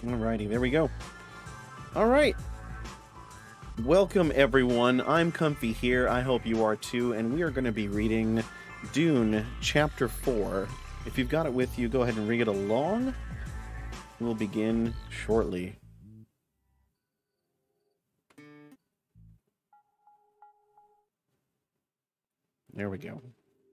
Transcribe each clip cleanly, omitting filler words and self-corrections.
Alrighty, there we go. Alright. Welcome, everyone. I'm Comfy here. I hope you are too. And we are going to be reading Dune Chapter 4. If you've got it with you, go ahead and read it along. We'll begin shortly. There we go.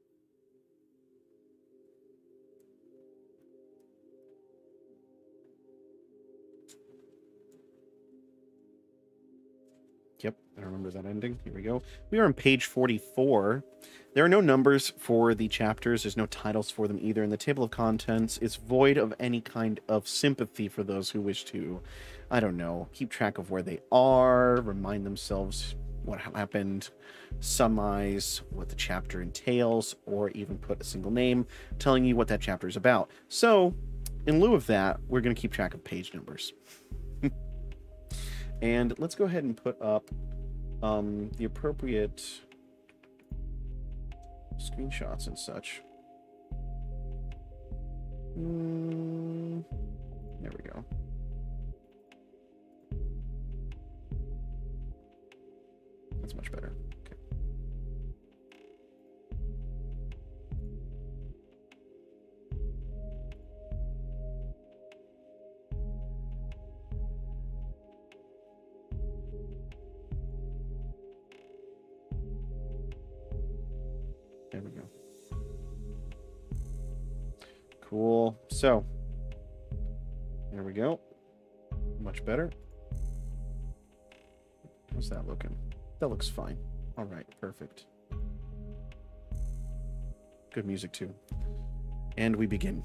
Yep, I remember that ending. Here we go. We are on page 44. There are no numbers for the chapters. There's no titles for them either. And the table of contents is void of any kind of sympathy for those who wish to, I don't know, keep track of where they are, remind themselves what happened, summarize what the chapter entails, or even put a single name telling you what that chapter is about. So, in lieu of that, we're going to keep track of page numbers. And let's go ahead and put up the appropriate screenshots and such. There we go. That's much better. Okay. There we go. Cool. So, there we go. Much better. How's that looking? That looks fine. All right, perfect. Good music, too. And we begin.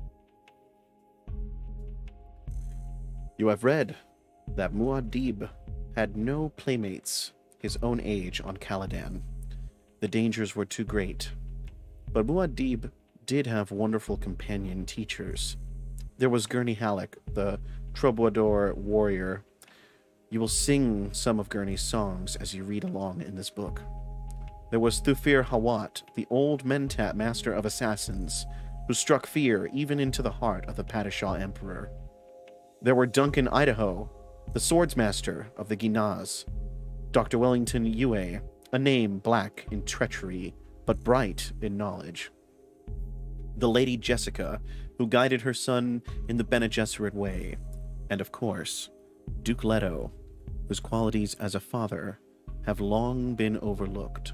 You have read that Muad'Dib had no playmates his own age on Caladan. The dangers were too great. But Muad'Dib did have wonderful companion teachers. There was Gurney Halleck, the troubadour warrior. You will sing some of Gurney's songs as you read along in this book. There was Thufir Hawat, the old Mentat master of assassins, who struck fear even into the heart of the Padishah Emperor. There were Duncan Idaho, the swordsmaster of the Ginaz, Dr. Wellington Yue, a name black in treachery, but bright in knowledge. The Lady Jessica, who guided her son in the Bene Gesserit way. And of course, Duke Leto, whose qualities as a father have long been overlooked.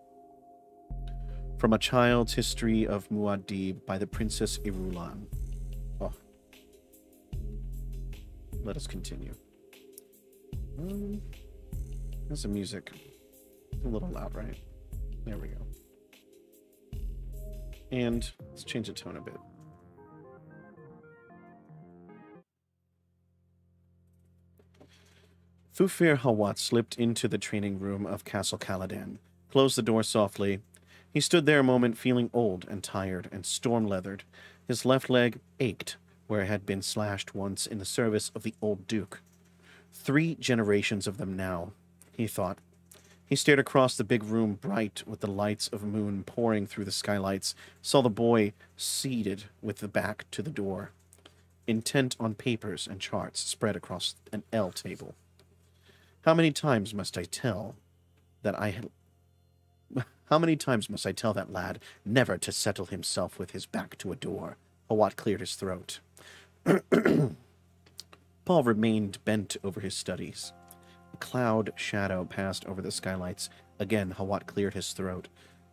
From a child's history of Muad'Dib by the Princess Irulan. Oh. Let us continue. That's the music. A little loud, right? There we go. And let's change the tone a bit. Thufir Hawat slipped into the training room of Castle Caladan, closed the door softly. He stood there a moment feeling old and tired and storm-leathered. His left leg ached where it had been slashed once in the service of the old Duke. 3 generations of them now, he thought. He stared across the big room, bright with the lights of moon pouring through the skylights, saw the boy seated with the back to the door, intent on papers and charts spread across an L table. How many times must I tell that lad never to settle himself with his back to a door? Hawat cleared his throat. Paul remained bent over his studies. A cloud shadow passed over the skylights. Again, Hawat cleared his throat.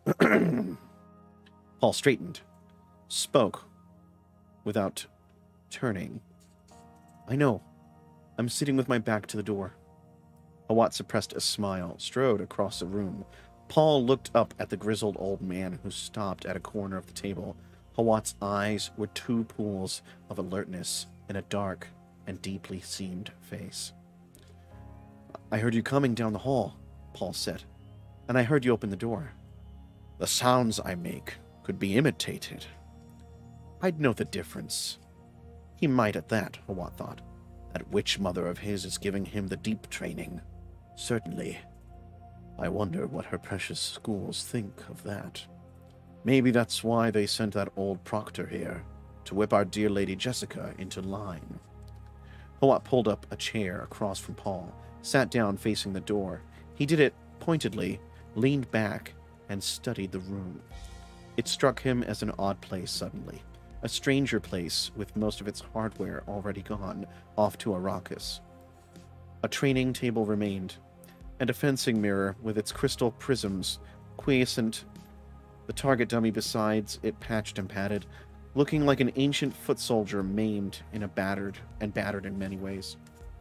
Paul straightened, spoke, without turning. I know. I'm sitting with my back to the door. Hawat suppressed a smile, strode across the room. Paul looked up at the grizzled old man who stopped at a corner of the table. Hawat's eyes were 2 pools of alertness in a dark and deeply seamed face. I heard you coming down the hall, Paul said, and I heard you open the door. The sounds I make could be imitated. I'd know the difference. He might at that, Hawat thought. That witch mother of his is giving him the deep training. Certainly. I wonder what her precious schools think of that. Maybe that's why they sent that old proctor here, to whip our dear Lady Jessica into line. Hawat pulled up a chair across from Paul, sat down facing the door. He did it pointedly, leaned back, and studied the room. It struck him as an odd place suddenly. A stranger place with most of its hardware already gone, off to Arrakis. A training table remained, and a fencing mirror with its crystal prisms quiescent, the target dummy besides it patched and padded, looking like an ancient foot soldier maimed in a battered in many ways.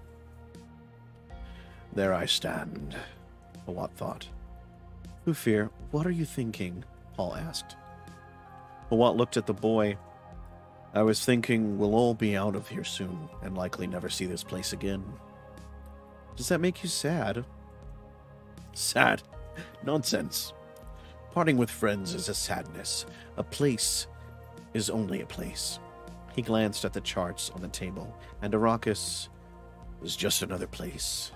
There I stand, Hawat thought. Hufir, what are you thinking? Paul asked. Hawat looked at the boy. I was thinking we'll all be out of here soon, and likely never see this place again. Does that make you sad? Sad? Nonsense. Parting with friends is a sadness. A place is only a place. He glanced at the charts on the table, and Arrakis is just another place.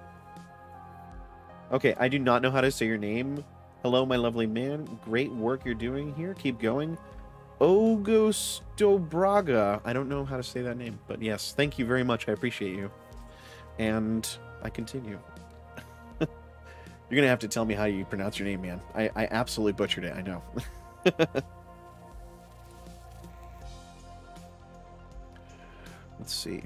Okay, I do not know how to say your name. Hello, my lovely man. Great work you're doing here. Keep going. Augusto Braga. I don't know how to say that name, but yes, thank you very much. I appreciate you. And I continue. You're going to have to tell me how you pronounce your name, man. I absolutely butchered it, I know. Let's see.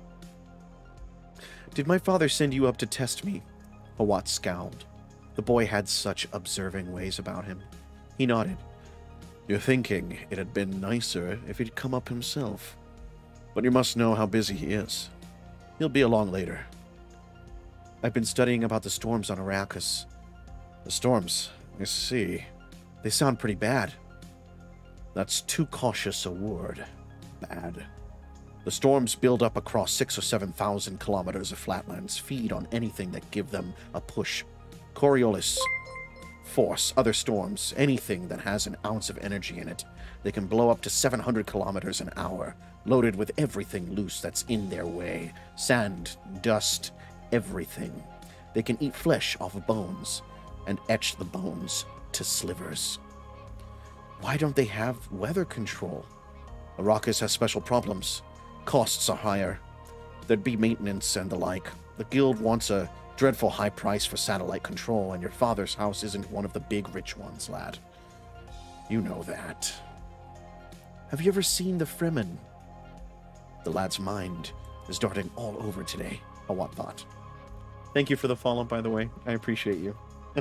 Did my father send you up to test me? Hawat scowled. The boy had such observing ways about him. He nodded. You're thinking it had been nicer if he'd come up himself. But you must know how busy he is. He'll be along later. I've been studying about the storms on Arrakis. The storms? I see. They sound pretty bad. That's too cautious a word. Bad. The storms build up across 6,000 or 7,000 kilometers of flatlands, feed on anything that give them a push. Coriolis, force, other storms, anything that has an ounce of energy in it. They can blow up to 700 kilometers an hour, loaded with everything loose that's in their way. Sand, dust, everything. They can eat flesh off of bones and etch the bones to slivers. Why don't they have weather control? Arrakis has special problems. Costs are higher. There'd be maintenance and the like. The guild wants a dreadful high price for satellite control, and your father's house isn't one of the big rich ones, lad. You know that. Have you ever seen the Fremen? The lad's mind is darting all over today, Hawat thought. Thank you for the follow, by the way. I appreciate you.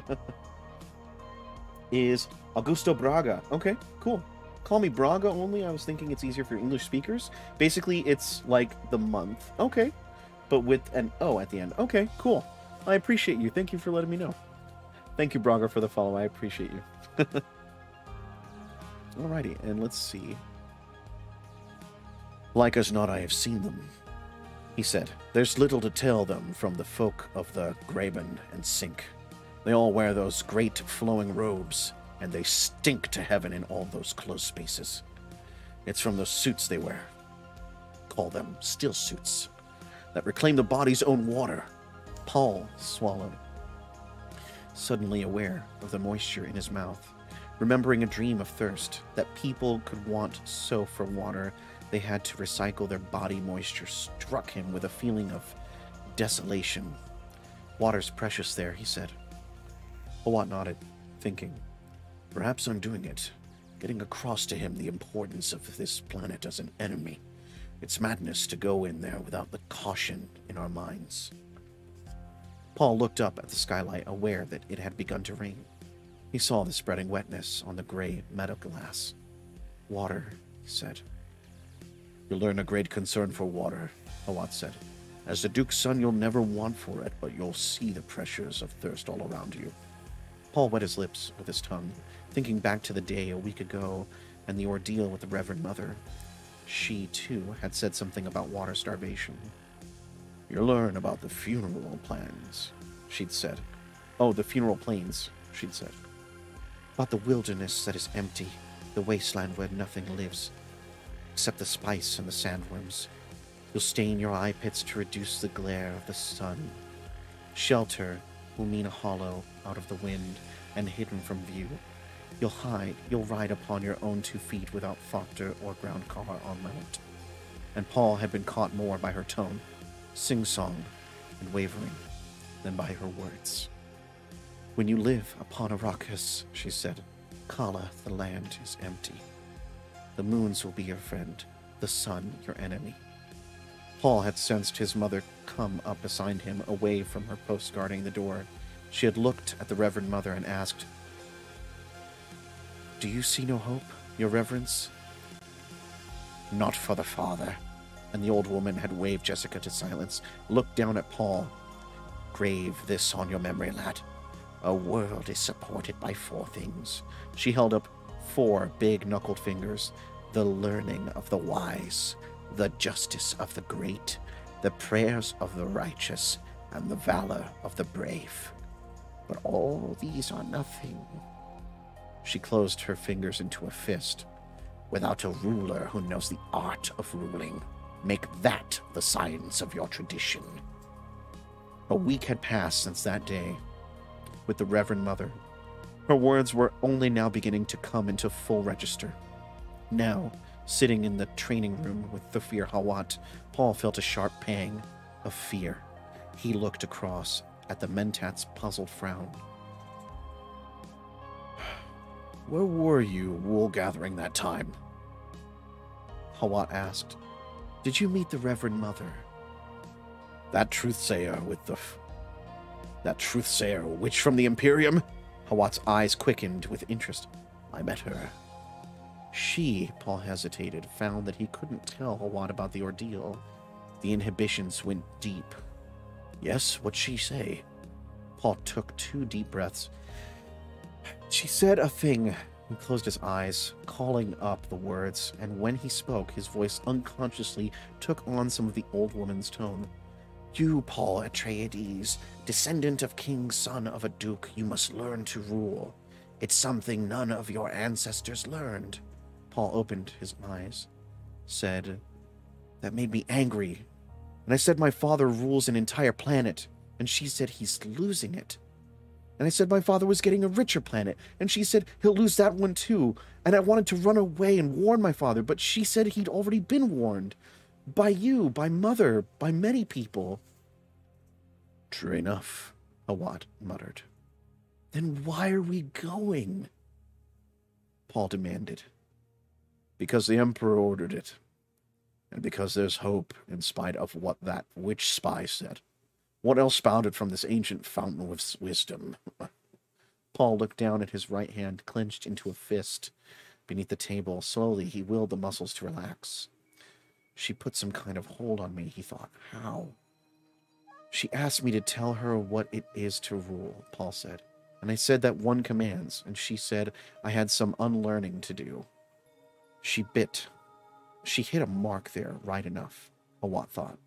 Is Augusto Braga. Okay, cool. Call me Braga only. I was thinking it's easier for English speakers. Basically, it's like the month. Okay. But with an O at the end. Okay, cool. I appreciate you. Thank you for letting me know. Thank you, Braga, for the follow. I appreciate you. Alrighty, and let's see. Like as not, I have seen them, he said. There's little to tell them from the folk of the Graben and Sink. They all wear those great flowing robes, and they stink to heaven in all those close spaces. It's from those suits they wear. Call them still suits. That reclaim the body's own water. Paul swallowed, suddenly aware of the moisture in his mouth. Remembering a dream of thirst, that people could want so for water they had to recycle their body moisture, struck him with a feeling of desolation. Water's precious there, he said. Hawat nodded, thinking, perhaps I'm doing it, getting across to him the importance of this planet as an enemy. It's madness to go in there without the caution in our minds. Paul looked up at the skylight, aware that it had begun to rain. He saw the spreading wetness on the gray meadow glass. Water, he said. You'll learn a great concern for water, Hawat said. As the Duke's son, you'll never want for it, but you'll see the pressures of thirst all around you. Paul wet his lips with his tongue, thinking back to the day a week ago and the ordeal with the Reverend Mother. She, too, had said something about water starvation. You'll learn about the funeral plans, she'd said. Oh, the funeral plains, she'd said. About the wilderness that is empty, the wasteland where nothing lives, except the spice and the sandworms. You'll stain your eye pits to reduce the glare of the sun. Shelter will mean a hollow out of the wind and hidden from view. You'll ride upon your own 2 feet without factor or ground car on mount. And Paul had been caught more by her tone. sing-song and wavering, then by her words. When you live upon Arrakis, she said, Kala, the land is empty. The moons will be your friend, the sun your enemy. Paul had sensed his mother come up beside him, away from her post guarding the door. She had looked at the Reverend Mother and asked, Do you see no hope, your reverence? Not for the father. And the old woman had waved Jessica to silence, looked down at Paul. Grave this on your memory, lad. A world is supported by 4 things. She held up 4 big knuckled fingers. The learning of the wise, the justice of the great, the prayers of the righteous, and the valor of the brave. But all these are nothing. She closed her fingers into a fist. Without a ruler who knows the art of ruling, make that the science of your tradition. A week had passed since that day with the Reverend Mother. Her words were only now beginning to come into full register. Now, sitting in the training room with Thufir Hawat, Paul felt a sharp pang of fear. He looked across at the Mentat's puzzled frown. Where were you wool-gathering that time? Hawat asked. Did you meet the Reverend Mother? That truthsayer with the... That truthsayer witch from the Imperium? Hawat's eyes quickened with interest. I met her. She, Paul hesitated, found that he couldn't tell Hawat about the ordeal. The inhibitions went deep. Yes, what'd she say? Paul took 2 deep breaths. She said a thing. He closed his eyes, calling up the words, and when he spoke, his voice unconsciously took on some of the old woman's tone. You, Paul Atreides, descendant of king's son of a duke, you must learn to rule. It's something none of your ancestors learned. Paul opened his eyes, said, That made me angry. And I said my father rules an entire planet, and she said he's losing it. And I said my father was getting a richer planet, and she said he'll lose that one too. And I wanted to run away and warn my father, but she said he'd already been warned. By you, by Mother, by many people. True enough, Hawat muttered. Then why are we going? Paul demanded. Because the Emperor ordered it. And because there's hope in spite of what that witch spy said. What else spouted from this ancient fountain of wisdom? Paul looked down at his right hand, clenched into a fist beneath the table. Slowly, he willed the muscles to relax. She put some kind of hold on me, he thought. How? She asked me to tell her what it is to rule, Paul said. And I said that one commands, and she said I had some unlearning to do. She bit. She hit a mark there right enough, Hawat thought.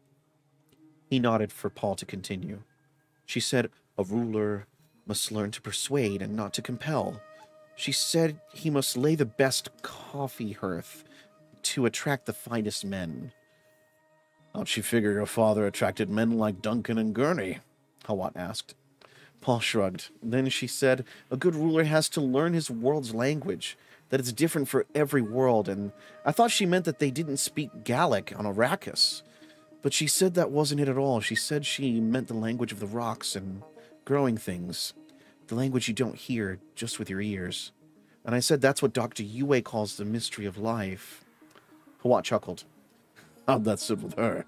He nodded for Paul to continue. She said a ruler must learn to persuade and not to compel. She said he must lay the best coffee hearth to attract the finest men. How'd she figure your father attracted men like Duncan and Gurney? Hawat asked. Paul shrugged. Then she said a good ruler has to learn his world's language, that it's different for every world, and I thought she meant that they didn't speak Gallic on Arrakis. But she said that wasn't it at all. She said she meant the language of the rocks and growing things, the language you don't hear just with your ears. And I said that's what Dr. Yue calls the mystery of life. Hawat chuckled. How'd that sit with her?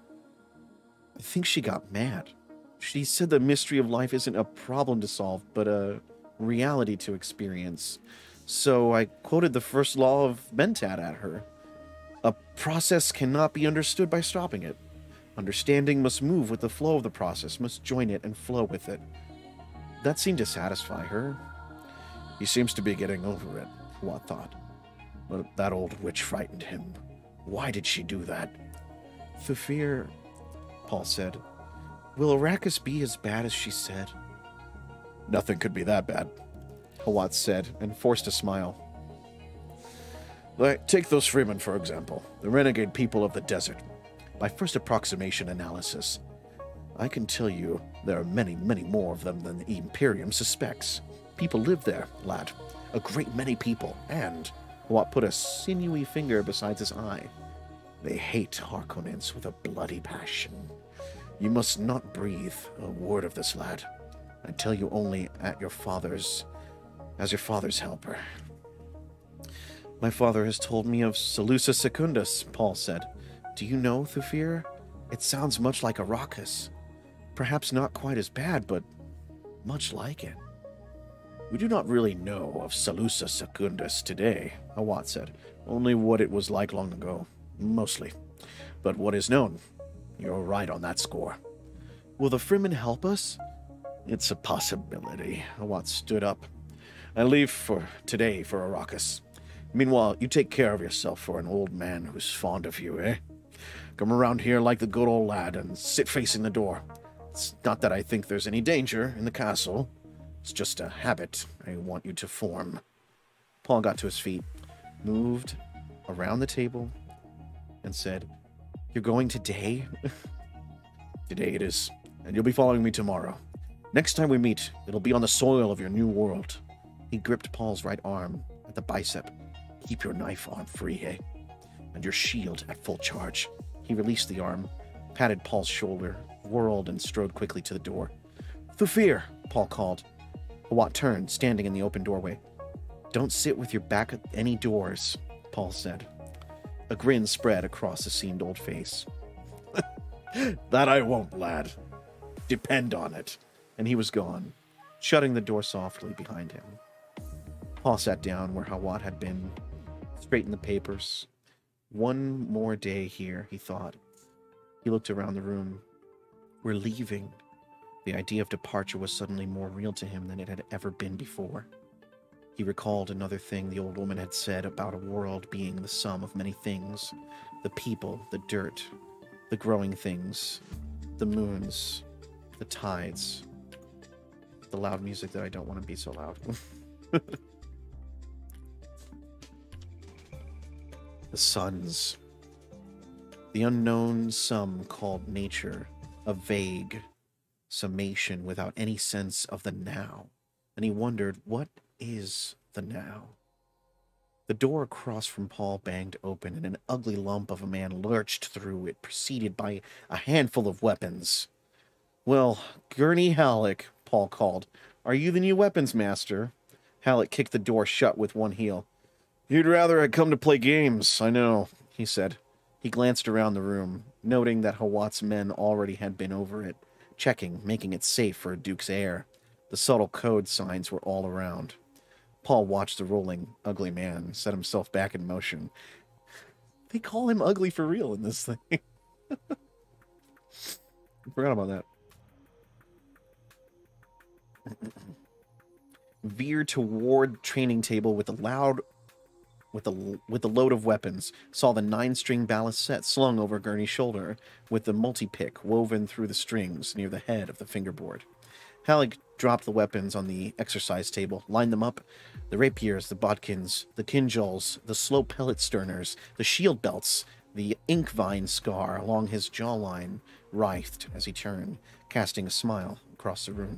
I think she got mad. She said the mystery of life isn't a problem to solve, but a reality to experience. So I quoted the first law of Mentat at her. A process cannot be understood by stopping it. Understanding must move with the flow of the process, must join it and flow with it. That seemed to satisfy her. He seems to be getting over it, Hawat thought. But that old witch frightened him. Why did she do that? Thufir, Paul said. Will Arrakis be as bad as she said? Nothing could be that bad, Hawat said, and forced a smile. Take those Freemen, for example, the renegade people of the desert. By first approximation analysis, I can tell you there are many, many more of them than the Imperium suspects. People live there, lad. A great many people, and Hawat put a sinewy finger beside his eye. They hate Harkonnens with a bloody passion. You must not breathe a word of this, lad. I tell you only as your father's helper. My father has told me of Salusa Secundus, Paul said. Do you know, Thufir? It sounds much like Arrakis. Perhaps not quite as bad, but much like it. We do not really know of Salusa Secundus today, Hawat said. Only what it was like long ago. Mostly. But what is known? You're right on that score. Will the Fremen help us? It's a possibility. Hawat stood up. I leave for today for Arrakis. Meanwhile, you take care of yourself for an old man who's fond of you, eh? Come around here like the good old lad and sit facing the door. It's not that I think there's any danger in the castle. It's just a habit I want you to form. Paul got to his feet, moved around the table, and said, You're going today? Today it is, and you'll be following me tomorrow. Next time we meet, it'll be on the soil of your new world. He gripped Paul's right arm at the bicep. Keep your knife arm free, eh? And your shield at full charge. He released the arm, patted Paul's shoulder, whirled, and strode quickly to the door. Thufir, Paul called. Hawat turned, standing in the open doorway. Don't sit with your back at any doors, Paul said. A grin spread across the seamed old face. That I won't, lad. Depend on it. And he was gone, shutting the door softly behind him. Paul sat down where Hawat had been, straightened the papers. One more day here, he thought. He looked around the room. We're leaving. The idea of departure was suddenly more real to him than it had ever been before. He recalled another thing the old woman had said about a world being the sum of many things. The people, the dirt, the growing things, the moons, the tides, the loud music that I don't want to be so loud. The suns. The unknown sum called nature, a vague summation without any sense of the now. And he wondered, what is the now? The door across from Paul banged open, and an ugly lump of a man lurched through it, preceded by a handful of weapons. Well, Gurney Halleck, Paul called. Are you the new weapons master? Halleck kicked the door shut with one heel. You'd rather I'd come to play games, I know, he said. He glanced around the room, noting that Hawat's men already had been over it, checking, making it safe for a duke's heir. The subtle code signs were all around. Paul watched the rolling, ugly man set himself back in motion. They call him ugly for real in this thing. I forgot about that. Veered toward training table with a loud... With a load of weapons, saw the 9-string ballast set slung over Gurney's shoulder, with the multi-pick woven through the strings near the head of the fingerboard. Halleck dropped the weapons on the exercise table, lined them up. The rapiers, the bodkins, the kinjals, the slow pellet sterners, the shield belts, the ink vine scar along his jawline writhed as he turned, casting a smile across the room.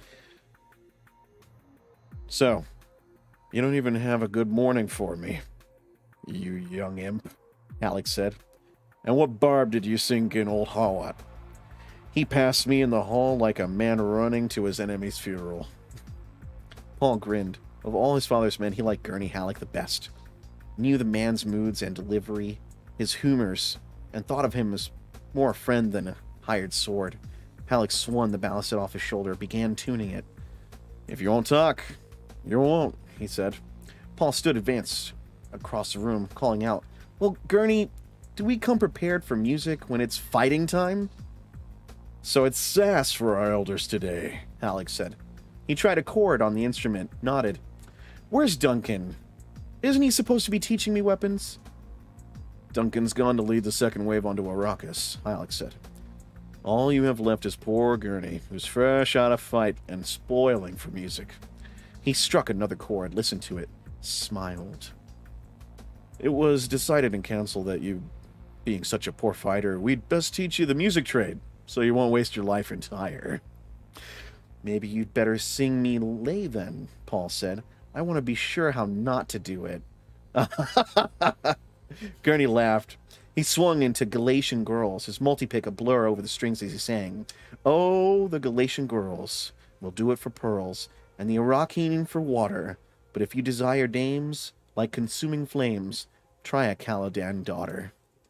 So, you don't even have a good morning for me, you young imp, Halleck said. And what barb did you sink in old Hawat? He passed me in the hall like a man running to his enemy's funeral. Paul grinned. Of all his father's men, he liked Gurney Halleck the best. Knew the man's moods and delivery, his humors, and thought of him as more a friend than a hired sword. Halleck swung the ballasted off his shoulder, began tuning it. If you won't talk, you won't, he said. Paul stood advanced across the room, calling out, Well, Gurney, do we come prepared for music when it's fighting time? So it's sass for our elders today, Halleck said. He tried a chord on the instrument, nodded. Where's Duncan? Isn't he supposed to be teaching me weapons? Duncan's gone to lead the second wave onto Arrakis, Halleck said. All you have left is poor Gurney, who's fresh out of fight and spoiling for music. He struck another chord, listened to it, smiled. It was decided in council that you, being such a poor fighter, we'd best teach you the music trade, so you won't waste your life entire. Maybe you'd better sing me lay then, Paul said. I want to be sure how not to do it. Gurney laughed. He swung into Galatian girls, his multi-pick a blur over the strings as he sang, "Oh, the Galatian girls will do it for pearls, and the Iraqine for water. But if you desire dames, like consuming flames, try a Caladan daughter."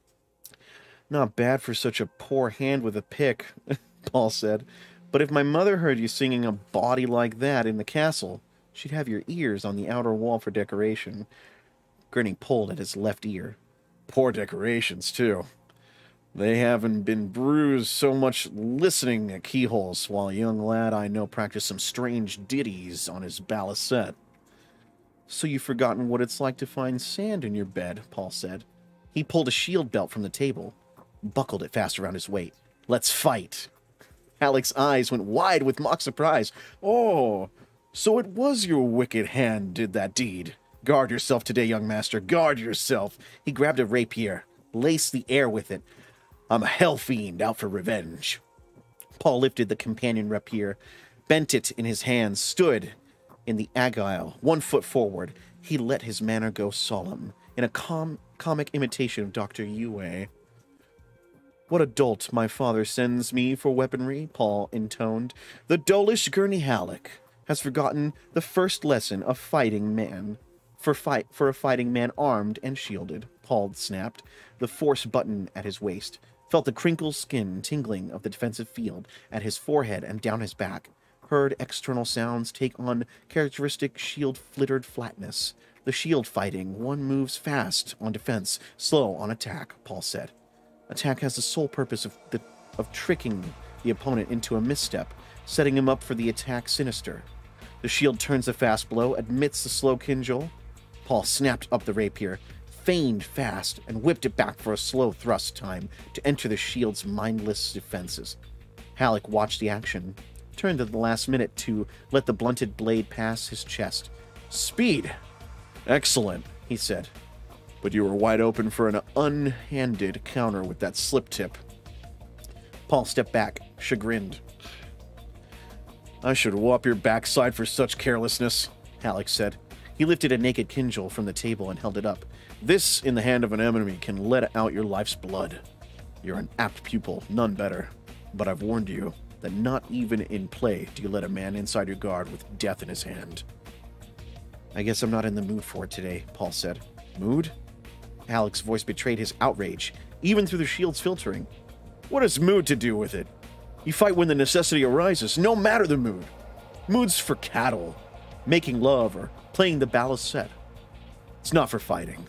"Not bad for such a poor hand with a pick," Paul said. "But if my mother heard you singing a bawdy like that in the castle, she'd have your ears on the outer wall for decoration." Gurney pulled at his left ear. "Poor decorations, too. They haven't been bruised so much listening at keyholes, while a young lad I know practiced some strange ditties on his balisette." "So you've forgotten what it's like to find sand in your bed," Paul said. He pulled a shield belt from the table, buckled it fast around his waist. "Let's fight." Alec's eyes went wide with mock surprise. "Oh, so it was your wicked hand did that deed. Guard yourself today, young master, guard yourself." He grabbed a rapier, laced the air with it. "I'm a hell fiend out for revenge." Paul lifted the companion rapier, bent it in his hands, stood in the agile, 1 foot forward. He let his manner go solemn, in a comic imitation of Dr. Yue. "What a dolt my father sends me for weaponry," Paul intoned. "The dolish Gurney Halleck has forgotten the first lesson of fighting man. For a fighting man armed and shielded," Paul snapped, the force button at his waist, felt the crinkled skin tingling of the defensive field at his forehead and down his back, heard external sounds take on characteristic shield-flittered flatness. "The shield fighting, one moves fast on defense, slow on attack," Paul said. "Attack has the sole purpose of tricking the opponent into a misstep, setting him up for the attack sinister. The shield turns a fast blow, admits the slow kinjal." Paul snapped up the rapier, feigned fast, and whipped it back for a slow thrust time to enter the shield's mindless defenses. Halleck watched the action, turned at the last minute to let the blunted blade pass his chest. "Speed! Excellent," he said. "But you were wide open for an unhanded counter with that slip tip." Paul stepped back, chagrined. "I should whop your backside for such carelessness," Halleck said. He lifted a naked kinjal from the table and held it up. "This, in the hand of an enemy, can let out your life's blood. You're an apt pupil, none better. But I've warned you that not even in play do you let a man inside your guard with death in his hand." "I guess I'm not in the mood for it today," Paul said. "Mood?" Halleck's voice betrayed his outrage, even through the shield's filtering. "What has mood to do with it? You fight when the necessity arises, no matter the mood. Mood's for cattle, making love, or playing the balisette. It's not for fighting."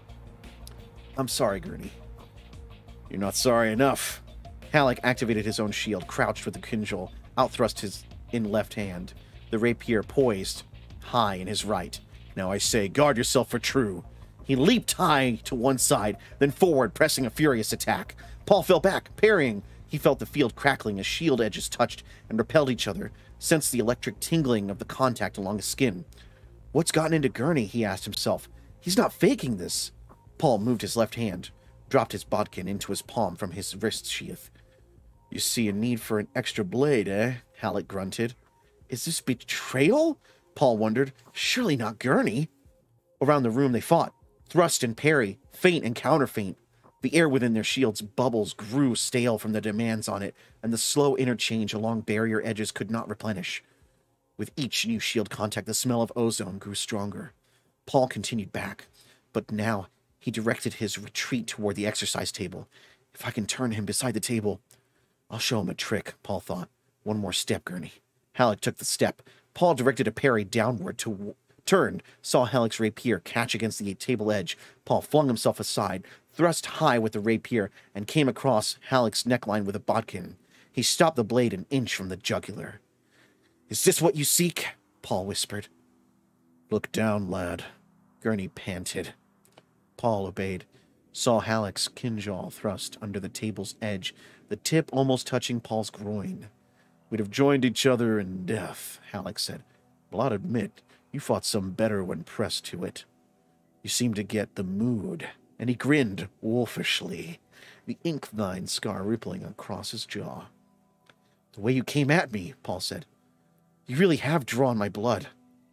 "I'm sorry, Gurney." "You're not sorry enough." Halleck activated his own shield, crouched with the kinjal, outthrust his left hand, the rapier poised high in his right. "Now I say, guard yourself for true." He leaped high to one side, then forward, pressing a furious attack. Paul fell back, parrying. He felt the field crackling as shield edges touched and repelled each other, sensed the electric tingling of the contact along his skin. "What's gotten into Gurney?" he asked himself. "He's not faking this." Paul moved his left hand, dropped his bodkin into his palm from his wrist sheath. "You see a need for an extra blade, eh?" Halleck grunted. "Is this betrayal?" Paul wondered. "Surely not Gurney." Around the room they fought, thrust and parry, feint and counterfeint. The air within their shields' bubbles grew stale from the demands on it, and the slow interchange along barrier edges could not replenish. With each new shield contact, the smell of ozone grew stronger. Paul continued back, but now he directed his retreat toward the exercise table. If I can turn him beside the table, I'll show him a trick, Paul thought. One more step, Gurney. Halleck took the step. Paul directed a parry downward to turned, saw Halleck's rapier catch against the table edge. Paul flung himself aside, thrust high with the rapier, and came across Halleck's neckline with a bodkin. He stopped the blade an inch from the jugular. "Is this what you seek?" Paul whispered. "Look down, lad," Gurney panted. Paul obeyed, saw Halleck's kinjal thrust under the table's edge, the tip almost touching Paul's groin. "We'd have joined each other in death," Halleck said. "But I'll admit, you fought some better when pressed to it. You seem to get the mood." And he grinned wolfishly, the ink-line scar rippling across his jaw. "The way you came at me," Paul said. "You really have drawn my blood."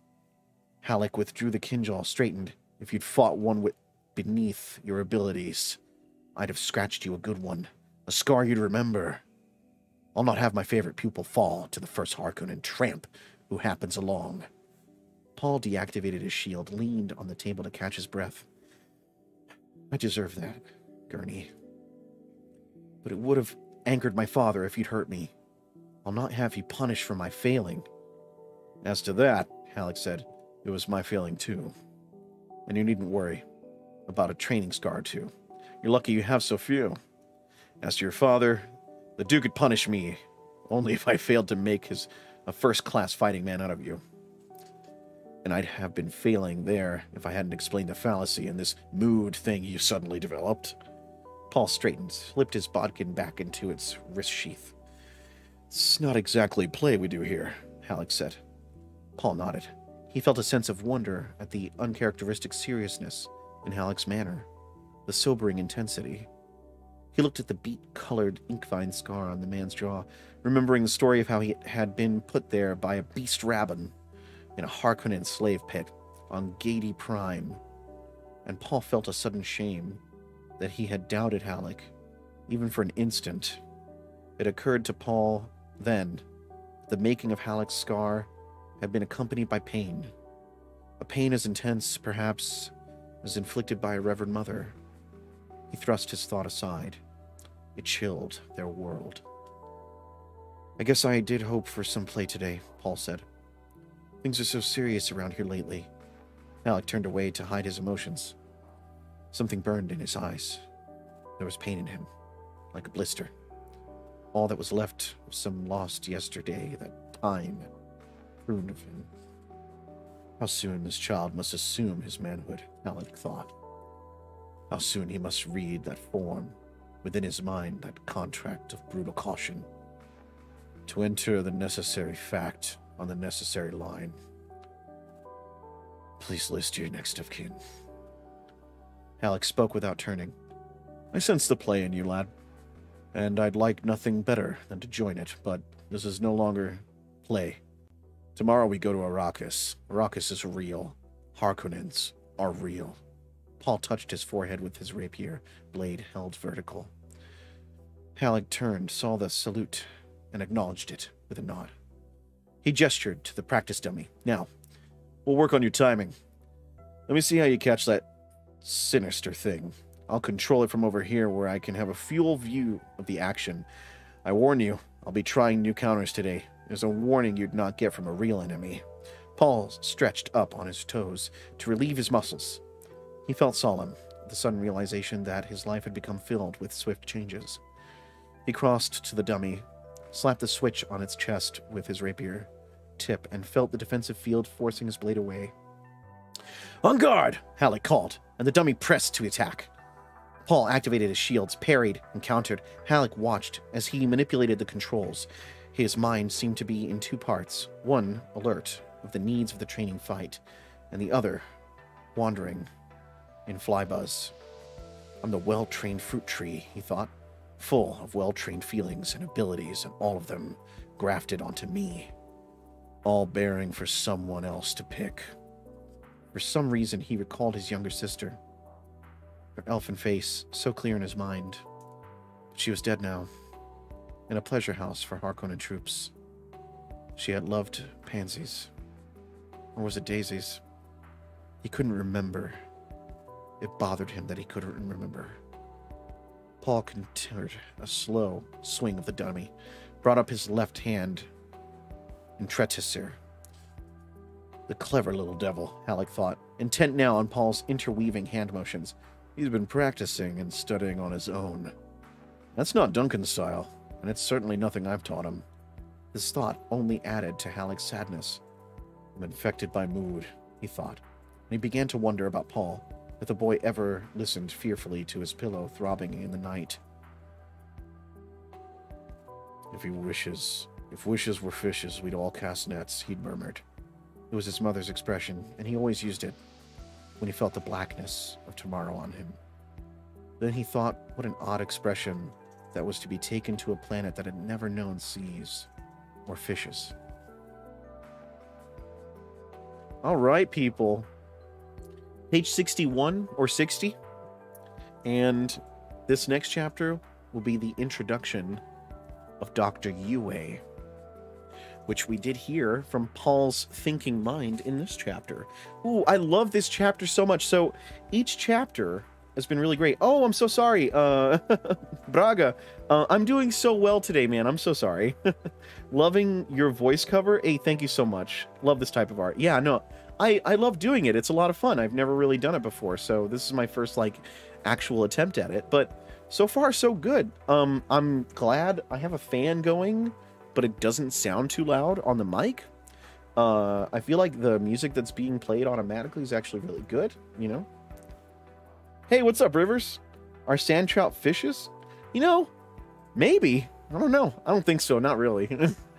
Halleck withdrew the kinjal, straightened. "If you'd fought one beneath your abilities, I'd have scratched you a good one. A scar you'd remember. I'll not have my favorite pupil fall to the first Harkonnen tramp who happens along. Paul deactivated his shield, leaned on the table to catch his breath. I deserve that, Gurney. But it would have angered my father if you'd hurt me. I'll not have you punished for my failing. As to that, Halleck said, it was my failing too. And you needn't worry about a training scar too. You're lucky you have so few. As to your father, the Duke could punish me only if I failed to make a first-class fighting man out of you. And I'd have been failing there if I hadn't explained the fallacy in this mood thing you suddenly developed. Paul straightened, slipped his bodkin back into its wrist sheath. It's not exactly play we do here, Halleck said. Paul nodded. He felt a sense of wonder at the uncharacteristic seriousness in Halleck's manner, the sobering intensity. He looked at the beet-colored ink-vine scar on the man's jaw, remembering the story of how he had been put there by a beast rabbin in a Harkonnen slave pit on Gadi Prime, and Paul felt a sudden shame that he had doubted Halleck, even for an instant. It occurred to Paul then that the making of Halleck's scar had been accompanied by pain, a pain as intense, perhaps, as inflicted by a revered mother. He thrust his thought aside. It chilled their world. I guess I did hope for some play today, Paul said. Things are so serious around here lately. Halleck turned away to hide his emotions. Something burned in his eyes. There was pain in him, like a blister. All that was left of some lost yesterday that time had pruned of him. How soon this child must assume his manhood, Halleck thought. How soon he must read that form within his mind, that contract of brutal caution, to enter the necessary fact on the necessary line. Please list your next of kin. Halleck spoke without turning. I sense the play in you, lad, and I'd like nothing better than to join it, but this is no longer play. Tomorrow we go to Arrakis. Arrakis is real. Harkonnens are real. Paul touched his forehead with his rapier, blade held vertical. Halleck turned, saw the salute, and acknowledged it with a nod. He gestured to the practice dummy. Now, we'll work on your timing. Let me see how you catch that sinister thing. I'll control it from over here where I can have a full view of the action. I warn you, I'll be trying new counters today. There's a warning you'd not get from a real enemy. Paul stretched up on his toes to relieve his muscles. He felt solemn, the sudden realization that his life had become filled with swift changes. He crossed to the dummy, slapped the switch on its chest with his rapier tip, and felt the defensive field forcing his blade away. On guard! Halleck called, and the dummy pressed to attack. Paul activated his shields, parried, and countered. Halleck watched as he manipulated the controls. His mind seemed to be in two parts, one alert of the needs of the training fight, and the other wandering in flybuzz. I'm the well-trained fruit tree, he thought, full of well-trained feelings and abilities, and all of them grafted onto me, all bearing for someone else to pick. For some reason, he recalled his younger sister, her elfin face so clear in his mind. But she was dead now, in a pleasure house for Harkonnen troops. She had loved pansies. Or was it daisies? He couldn't remember. It bothered him that he couldn't remember. Paul continued a slow swing of the dummy, brought up his left hand in Tretisir. The clever little devil, Halleck thought, intent now on Paul's interweaving hand motions. He's been practicing and studying on his own. That's not Duncan's style, and it's certainly nothing I've taught him. This thought only added to Halleck's sadness. I'm infected by mood, he thought, and he began to wonder about Paul, if the boy ever listened fearfully to his pillow throbbing in the night. If wishes were fishes, we'd all cast nets, he'd murmured. It was his mother's expression, and he always used it when he felt the blackness of tomorrow on him. Then he thought what an odd expression that was to be taken to a planet that had never known seas or fishes. All right, people. Page 61 or 60. And This next chapter will be the introduction of Dr. Yue, which we did hear from Paul's thinking mind in this chapter. Ooh, I love this chapter so much. So each chapter has been really great. Oh, I'm so sorry. Braga, I'm doing so well today, man. I'm so sorry. Loving your voice cover. Hey, thank you so much. Love this type of art. Yeah, no, I love doing it. It's a lot of fun. I've never really done it before, so this is my first, like, actual attempt at it. But so far, so good. I'm glad I have a fan going, but it doesn't sound too loud on the mic. I feel like the music that's being played automatically is actually really good, you know? Hey, what's up, Rivers? Are sand trout fishes? You know, maybe. I don't know. I don't think so. Not really.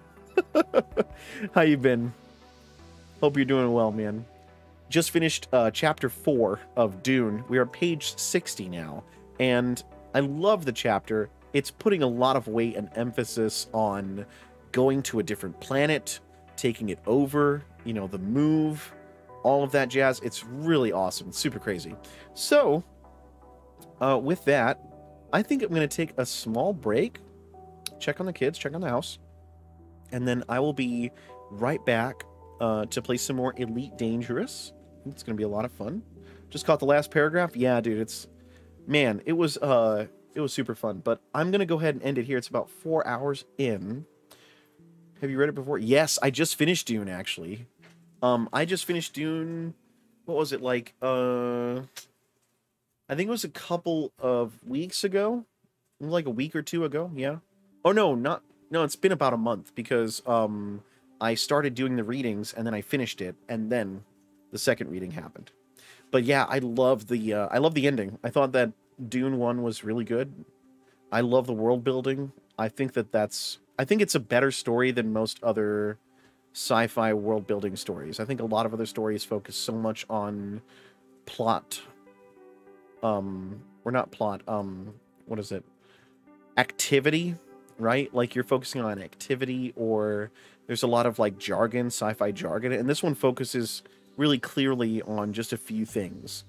How you been? Hope you're doing well, man. Just finished chapter 4 of Dune. We are page 60 now. And I love the chapter. It's putting a lot of weight and emphasis on going to a different planet, taking it over, you know, the move, all of that jazz. It's really awesome. It's super crazy. So, with that, I think I'm going to take a small break, check on the kids, check on the house, and then I will be right back to play some more Elite Dangerous. It's going to be a lot of fun. Just caught the last paragraph. Yeah, dude, it's... Man, it was super fun. But I'm going to go ahead and end it here. It's about 4 hours in. Have you read it before? Yes, I just finished Dune, actually. I just finished Dune... What was it, like, I think it was a couple of weeks ago. Like a week or two ago, yeah. Oh, no, no, it's been about a month, because, I started doing the readings, and then I finished it, and then the second reading happened. But yeah, I love the ending. I thought that Dune 1 was really good. I love the world building. I think it's a better story than most other sci-fi world building stories. I think a lot of other stories focus so much on plot. Or not plot, what is it? Activity, right? Like you're focusing on activity, or there's a lot of like jargon, sci-fi jargon, and this one focuses really clearly on just a few things.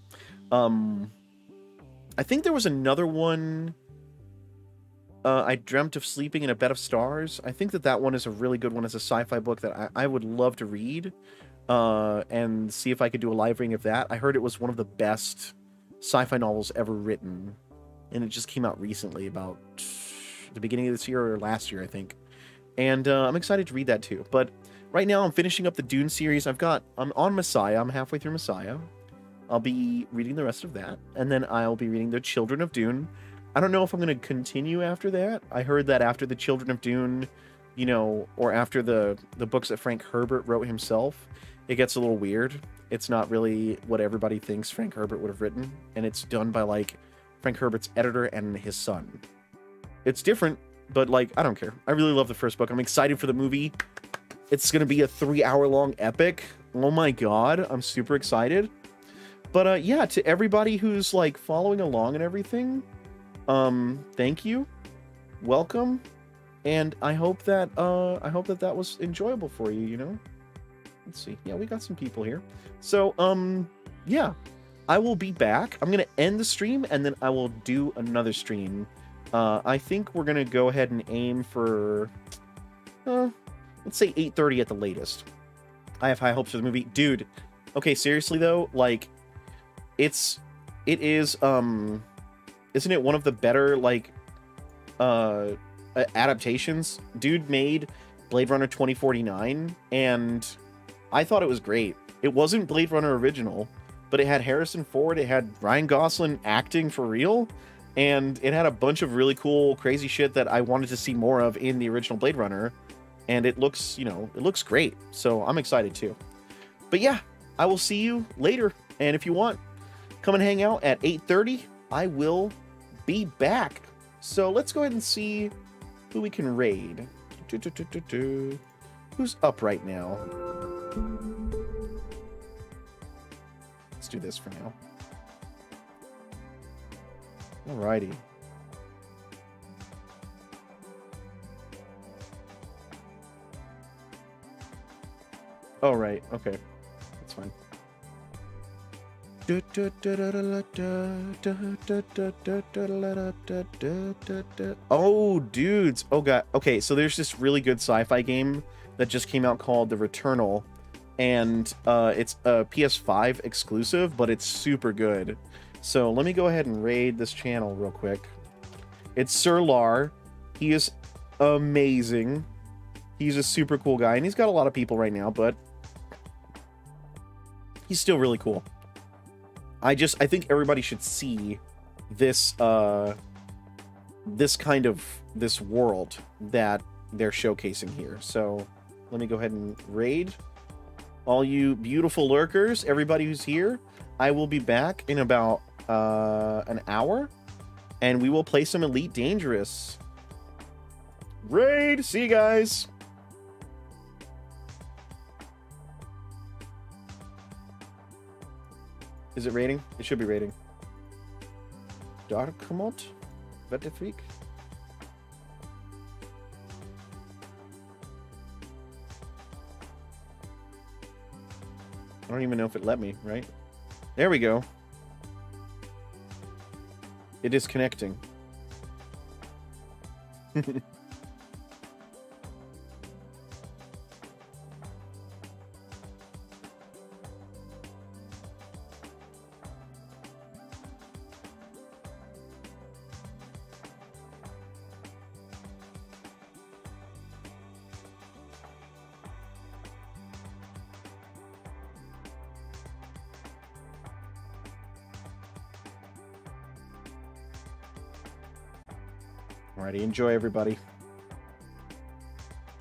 I think there was another one, I Dreamt of Sleeping in a Bed of Stars. I think that one is a really good one as a sci-fi book that I would love to read, and see if I could do a live reading of that. I heard it was one of the best sci-fi novels ever written, and it just came out recently, about the beginning of this year or last year, I think. And I'm excited to read that too. But right now I'm finishing up the Dune series. I'm on Messiah. I'm halfway through Messiah. I'll be reading the rest of that, and then I'll be reading the Children of Dune. I don't know if I'm going to continue after that. I heard that after the Children of Dune, you know, or after the books that Frank Herbert wrote himself, it gets a little weird. It's not really what everybody thinks Frank Herbert would have written, and it's done by, like, Frank Herbert's editor and his son. It's different, but, like, I don't care. I really love the first book. I'm excited for the movie. It's going to be a 3-hour-long epic. Oh my god, I'm super excited. But, yeah, to everybody who's, like, following along and everything, thank you. Welcome. And I hope that that was enjoyable for you, you know? Let's see. Yeah, we got some people here. So, yeah. I will be back. I'm going to end the stream, and then I will do another stream. I think we're going to go ahead and aim for, let's say 8:30 at the latest. I have high hopes for the movie. Dude, okay, seriously, though, like, it is, isn't it one of the better, like, adaptations? Dude made Blade Runner 2049, and I thought it was great. It wasn't Blade Runner original, but it had Harrison Ford, it had Ryan Gosling acting for real, and it had a bunch of really cool, crazy shit that I wanted to see more of in the original Blade Runner, and it looks, you know, it looks great, so I'm excited too. But yeah, I will see you later, and if you want, come and hang out at 8:30. I will be back. So let's go ahead and see who we can raid. Who's up right now? Let's do this for now. Alrighty. Oh, right. Okay. That's fine. Oh, dudes. Oh, God. Okay, so there's this really good sci-fi game that just came out called The Returnal. And it's a PS5 exclusive, but it's super good. So let me go ahead and raid this channel real quick. It's Sir Lar. He is amazing. He's a super cool guy, and he's got a lot of people right now, but he's still really cool. I think everybody should see this this world that they're showcasing here. So let me go ahead and raid all you beautiful lurkers, everybody who's here. I will be back in about an hour, and we will play some Elite Dangerous. Raid! See you guys! Is it rating? It should be rating. Darkmont? Wetterfreak? I don't even know if it let me, right? There we go. It is connecting. Alrighty, enjoy everybody.